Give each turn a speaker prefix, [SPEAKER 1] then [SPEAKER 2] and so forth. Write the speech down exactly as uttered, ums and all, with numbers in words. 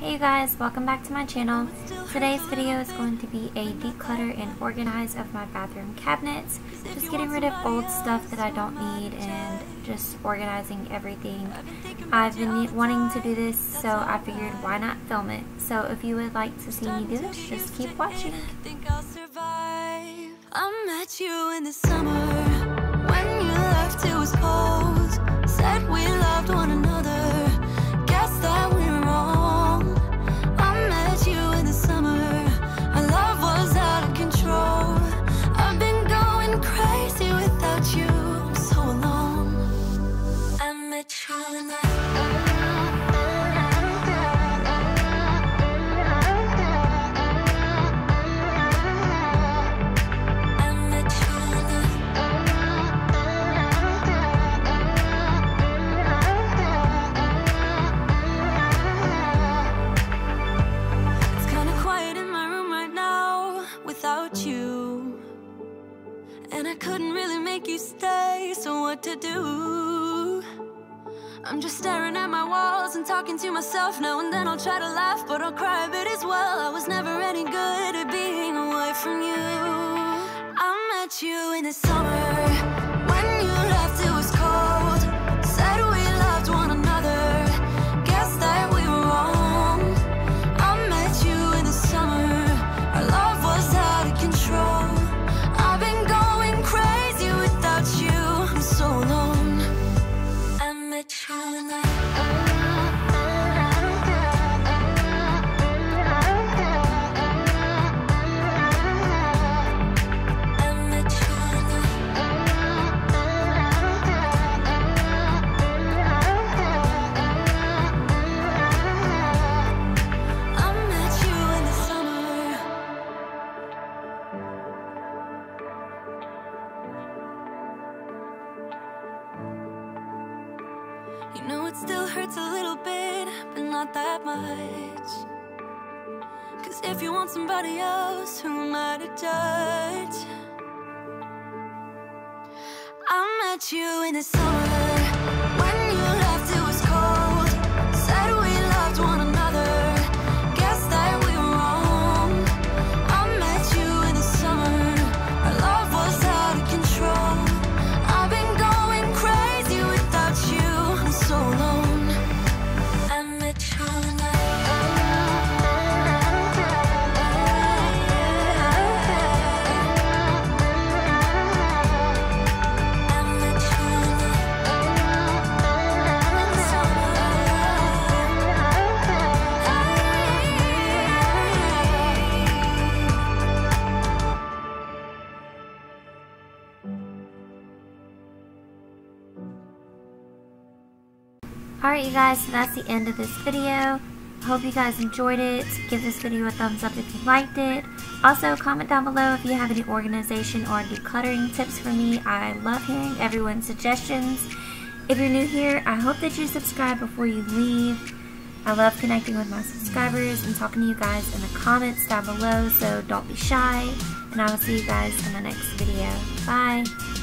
[SPEAKER 1] Hey you guys, welcome back to my channel. Today's video is going to be a declutter and organize of my bathroom cabinets. Just getting rid of old stuff that I don't need and just organizing everything. I've been wanting to do this, so I figured why not film it. So if you would like to see me do this, just keep watching.
[SPEAKER 2] I met you in the summer when you left. It was cold. Said we loved one another. Guess that we were wrong. I met you in the summer. Our love was out of control. I've been going crazy without you so long. I met you in the to do. I'm just staring at my walls and talking to myself now and then. I'll try to laugh, but I'll cry a bit as well. I was never any good at being away from you. I met you in the summer when you left. It was cold. Said we loved one another. Guess that we were wrong. I met you in the summer. Our love was out of control. I've been going crazy without you so long. I met you in the You know it still hurts a little bit, but not that much. Cause if you want somebody else, who am I to judge? I met you in the summer when you left. It was cold. Said we loved one another. Guess that we were wrong. I met you in the summer. Our love was out of control. I've been going crazy without you so alone. I met you in the
[SPEAKER 1] Alright you guys, so that's the end of this video. I hope you guys enjoyed it. Give this video a thumbs up if you liked it. Also, comment down below if you have any organization or decluttering tips for me. I love hearing everyone's suggestions. If you're new here, I hope that you subscribe before you leave. I love connecting with my subscribers and talking to you guys in the comments down below, so don't be shy. And I will see you guys in the next video. Bye!